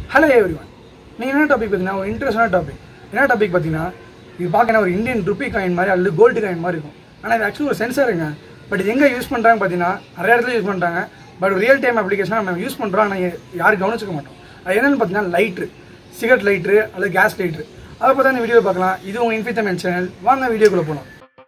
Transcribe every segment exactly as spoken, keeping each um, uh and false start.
Hello everyone. நீங்கள் என்ன topic பார்த்தீங்கன்னா ஒரு இன்ட்ரெஸ்டான டாபிக். என்ன டாபிக் பார்த்தீங்கன்னா இது பார்க்கணும் ஒரு இந்தியன் ருப்பி காயின் மாதிரி அல்லது கோல்டு காயின் மாதிரி இருக்கும். ஆனால் இது ஆக்சுவலி ஒரு சென்சாருங்க. பட் இது எங்கே யூஸ் பண்ணுறாங்க பார்த்தீங்கன்னா நிறைய இடத்துல யூஸ் பண்ணுறாங்க. பட் ரியல் டைம் அப்ளிகேஷனாக நம்ம யூஸ் பண்ணுறோம். ஆனால் யாரும் கவனிச்சிக்க மாட்டோம். அது என்னென்னு பார்த்தீங்கன்னா லைட்ரு, சிகரெட் லைட்ரு அல்லது கேஸ் லைட்ரு. அதை பார்த்தா இந்த வீடியோ பார்க்கலாம். இது உங்கள் இன்ஃபித்தமென்ட் சேனல். வாங்க வீடியோக்குள்ளே போகலாம்.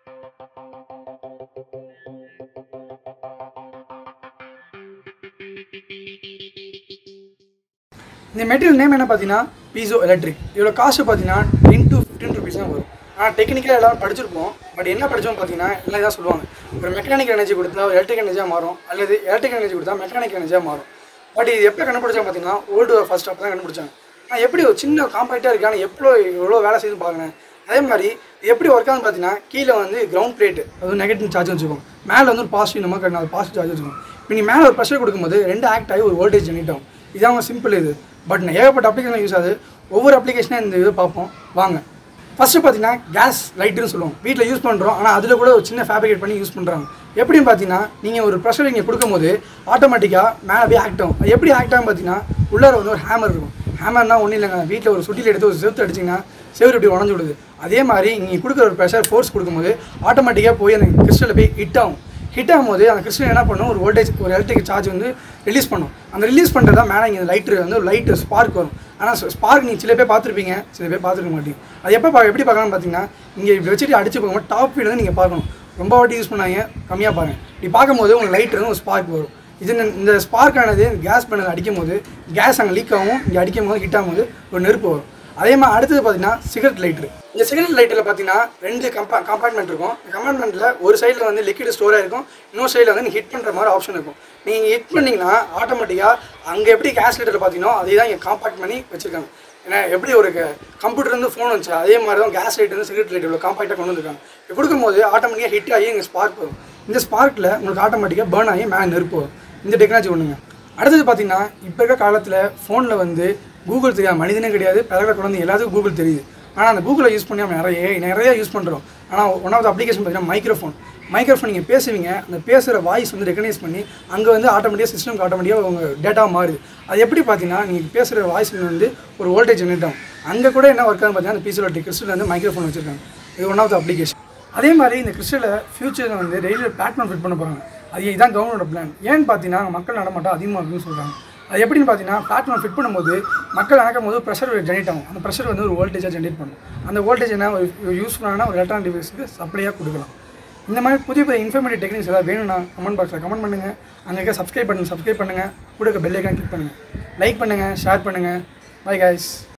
இந்த மெட்டீரியல் நேம் என்ன பார்த்தீங்கன்னா பீசோ எலக்ட்ரிக். இதோட காஸ்ட்டு பார்த்தீங்கன்னா டென் டு ஃபிஃப்டின் ருபீஸ் தான் வரும். ஆனால் டெக்னிக்கலாக எல்லோரும் படிச்சிருப்போம். பட் என்ன படித்தோம் பார்த்தீங்கன்னா எல்லாம் இதான் சொல்லுவாங்க, ஒரு மெக்கானிக்கல் எனர்ஜி கொடுத்தா ஒரு எலக்ட்ரிக் எனர்ஜியாக மாறும், அல்லது எலக்ட்ரிக் எனர்ஜி கொடுத்தா மெக்கானிக்கல் எனர்ஜியாக மாறும். பட் இது எப்போ கண்டுபிடிச்சாங்க பார்த்தீங்கன்னா ஓல்டு ஃபர்ஸ்ட் அப்போ தான் கண்டுபிடிச்சாங்க. ஆனால் எப்படி ஒரு சின்ன காம்பேக்டாக இருக்குது, ஆனால் எவ்வளோ எவ்வளோ வேலை செய்து பாருங்கள். அதே மாதிரி எப்படி ஒர்க் ஆகுதுன்னு பார்த்தீங்கன்னா கீழே வந்து கிரவுண்ட் பிளேட்டு, அது நெகட்டிவ் சார்ஜ் வச்சுக்கோங்க. மேலே வந்து ஒரு பாசிட்டிவ் நம்ம கட்டினா அது பாசிட்டிவ் சார்ஜ் வச்சுக்கோங்க. இப்போ நீங்கள் மேலே ஒரு ப்ரெஷர் கொடுக்கும்போது ரெண்டு ஆக்ட் ஆகி ஒரு வோல்டேஜ் ஜெனரேட் ஆகும். இதாங்க சிம்பிள் இது. பட் ஏகப்பட்ட அப்ளிகேஷன் யூஸ் ஆகுது. ஒவ்வொரு அப்ளிகேஷனாக இந்த இது பார்ப்போம் வாங்க. ஃபஸ்ட்டு பார்த்தீங்கன்னா கேஸ் லைட்டுன்னு சொல்லுவோம். வீட்டில் யூஸ் பண்ணுறோம், ஆனால் அதில் கூட ஒரு சின்ன ஃபேப்ரிகேட் பண்ணி யூஸ் பண்ணுறாங்க. எப்படின்னு பார்த்தீங்கன்னா நீங்கள் ஒரு ப்ரெஷர் இங்கே கொடுக்கும்போது ஆட்டோமேட்டிக்காக மேலே போய் ஆக்ட் ஆகும். அது எப்படி ஆக்ட் ஆகும் பார்த்தீங்கன்னா உள்ளார வந்து ஒரு ஹேமர் இருக்கும். ஹேமர்னா ஒன்றும் இல்லைங்க, வீட்டில் ஒரு சுட்டியில் எடுத்து ஒரு செவுத்து அடிச்சிங்கன்னா செவுரு இப்படி உடஞ்சி விடுது. அதே மாதிரி இங்கே கொடுக்குற ஒரு ப்ரெஷர் ஃபோர்ஸ் கொடுக்கும்போது ஆட்டோமேட்டிக்காக போய் அந்த கிறிஸ்டலில் போய் ஹிட் ஆகும். ஹிட் ஆகும்போது அந்த கிறிஸ்டல் என்ன பண்ணும், ஒரு வோல்டேஜ் ஒரு எலக்ட்ரிக் சார்ஜ் வந்து ரிலீஸ் பண்ணும். அந்த ரிலீஸ் பண்ணுறது தான் மேலே இங்கே லைட்ரு வந்து ஒரு லைட்டு ஸ்பார்க் வரும். ஆனால் ஸ்பார்க் நீங்கள் சில பேர் பார்த்துருப்பீங்க, சில பேர் பார்த்துருக்க மாட்டீங்க. அது எப்போ பா எப்படி பார்க்கலாம்னு பார்த்தீங்கன்னா இங்கே இப்படி வச்சுட்டு அடிச்சு பார்க்கும்போது டாப் ஃபீல்டு வந்து நீங்கள் பார்க்கணும். ரொம்ப வாட்டி யூஸ் பண்ணாங்க, கம்மியாக பாருங்கள். இப்படி பார்க்கும்போது உங்களுக்கு லைட் வந்து ஒரு ஸ்பார்க் வரும். இது இந்த ஸ்பார்க் ஆனது கேஸ் பண்ணது அடிக்கும் போது கேஸ் அங்கே லீக் ஆகும். இங்கே அடிக்கும் போது ஹிட் ஆகும்போது ஒரு நெருப்பு வரும். அதே மாதிரி அடுத்தது பார்த்தீங்கன்னா சிகரெட் லைட்ரு. இந்த சிகரெட் லைட்டில் பார்த்தீங்கன்னா ரெண்டு கம்பா கம்பார்ட்மெண்ட் இருக்கும். இந்த கம்பார்ட்மெண்ட்டில் ஒரு சைடில் வந்து லிக்விட் ஸ்டோராக இருக்கும், இன்னொரு சைடில் வந்து நீங்கள் ஹிட் பண்ணுற மாதிரி ஆப்ஷன் இருக்கும். நீங்கள் ஹிட் பண்ணிங்கன்னா ஆட்டோமேட்டிக்காக அங்கே எப்படி கேஸ் லைட்டரில் பார்த்தீங்கன்னா அதே தான் இங்கே காம்பாக்ட் பண்ணி வச்சுருக்காங்க. ஏன்னா எப்படி ஒரு கம்ப்யூட்டர் வந்து ஃபோன் வச்சு அதே மாதிரி தான் கேஸ் லைட் வந்து சிகரெட் லைட் இவ்வளோ காம்பாக்டாக கொண்டு வந்துருக்காங்க. இப்போ கொடுக்கும்போது ஆட்டோமேட்டிக்காக ஹிட் ஆகி இங்கே ஸ்பார்க் வரும். இந்த ஸ்பார்க்கில் உங்களுக்கு ஆட்டோமேட்டிக்காக பேர்ன் ஆகி மேலே நெருப்பு வரும். இந்த டெக்னாலஜி ஒன்றுங்க. அடுத்தது பார்த்தீங்கன்னா இப்போ இருக்க காலத்தில் ஃபோனில் வந்து கூகுள் தெரியாது, மனிதனே கிடையாது, பிறகு குழந்தை எல்லாத்துக்கும் கூகுள் தெரியுது. ஆனால் அந்த கூகுளை யூஸ் பண்ணி நம்ம நிறைய நிறைய யூஸ் பண்ணுறோம். ஆனால் ஒன் ஆஃப் த அப்ளிகேஷன் பார்த்தீங்கன்னா மைக்ரோஃபோன். மைக்ரோஃபோன் நீங்கள் பேசுவீங்க, அந்த பேசுகிற வாய்ஸ் வந்து ரெகனைஸ் பண்ணி அங்கே வந்து ஆட்டோமேட்டிக்காக சிஸ்டம்க்கு ஆட்டோமேட்டிக்காக உங்கள் டேட்டா மாறுது. அது எப்படி பார்த்தீங்கன்னா நீங்கள் பேசுகிற வாய்ஸ் வந்து ஒரு வோல்டேஜ் ஜெனரேட் ஆகும். அங்கே கூட என்ன ஒர்க் ஆகும் பார்த்தீங்கன்னா அந்த பிசியில் கிறிஸ்டல் வந்து மைக்ரோஃபோன் வச்சுருக்காங்க. இது ஒன் ஆஃப் த அப்ளிகேஷன். அதே மாதிரி இந்த கிறிஸ்டலை ஃபியூச்சரில் வந்து ரயில்வே பிளாட்ஃபார்ம் ஃபிட் பண்ண போகிறாங்க. அது இதுதான் கவர்மெண்டோட பிளான். ஏன்னு பார்த்தீங்கன்னா மக்கள் நடமாட்டம் அதிகமாக இருக்குன்னு சொல்கிறாங்க. அது எப்படின்னு பார்த்தீங்கன்னா பிளாட்ஃபார்ம் ஃபிட் பண்ணும்போது மக்கள் நடக்கும் போது ப்ரெஷர் ஜெனரேட் ஆகும். அந்த ப்ரெஷர் வந்து ஒரு வோல்டேஜாக ஜெனரேட் பண்ணும். அந்த வோல்டேஜ் என்ன ஒரு யூஸ்ஃபுல்லான ஒரு எலக்ட்ரானிக் டிவைஸுக்கு சப்ளையாக கொடுக்கலாம். இந்த மாதிரி புதிய புதிய இன்ஃபர்மேட்டிவ் டெக்னிக்ஸ் ஏதாவது வேணும்னா கமெண்ட் பாக்ஸில் கமெண்ட் பண்ணுங்கள். அங்கே சப்ஸ்கிரைப் பண்ணுங்கள் சப்ஸ்கிரைப் பண்ணுங்கள் கூட பெல் ஐக்கான் கிளிக் பண்ணுங்கள். லைக் பண்ணுங்கள், ஷேர் பண்ணுங்கள். Bye guys.